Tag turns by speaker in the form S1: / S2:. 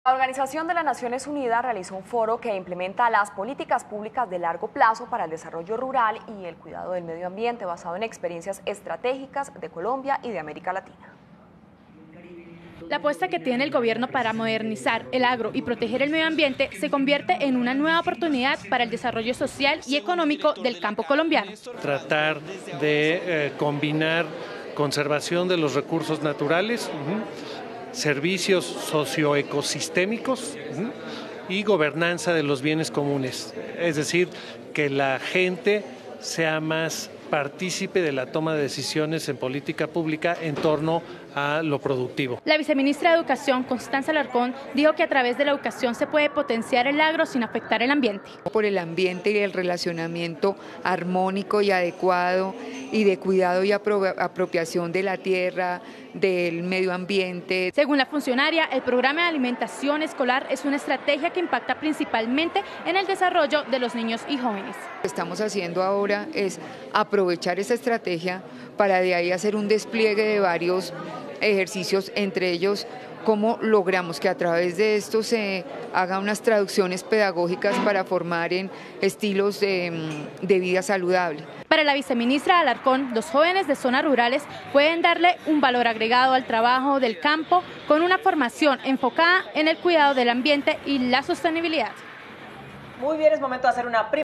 S1: La Organización de las Naciones Unidas realizó un foro que implementa las políticas públicas de largo plazo para el desarrollo rural y el cuidado del medio ambiente basado en experiencias estratégicas de Colombia y de América Latina.
S2: La apuesta que tiene el gobierno para modernizar el agro y proteger el medio ambiente se convierte en una nueva oportunidad para el desarrollo social y económico del campo colombiano.
S3: Tratar de combinar conservación de los recursos naturales, servicios socioecosistémicos y gobernanza de los bienes comunes. Es decir, que la gente sea más partícipe de la toma de decisiones en política pública en torno a lo productivo.
S2: La viceministra de Educación, Constanza Alarcón, dijo que a través de la educación se puede potenciar el agro sin afectar el ambiente.
S4: Por el ambiente y el relacionamiento armónico y adecuado y de cuidado y apropiación de la tierra, del medio ambiente.
S2: Según la funcionaria, el programa de alimentación escolar es una estrategia que impacta principalmente en el desarrollo de los niños y jóvenes.
S4: Lo que estamos haciendo ahora es aprovechar esa estrategia para de ahí hacer un despliegue de varios ejercicios, entre ellos cómo logramos que a través de esto se hagan unas traducciones pedagógicas para formar en estilos de vida saludable.
S2: Para la viceministra Alarcón, los jóvenes de zonas rurales pueden darle un valor agregado al trabajo del campo con una formación enfocada en el cuidado del ambiente y la sostenibilidad.
S5: Muy bien, es momento de hacer una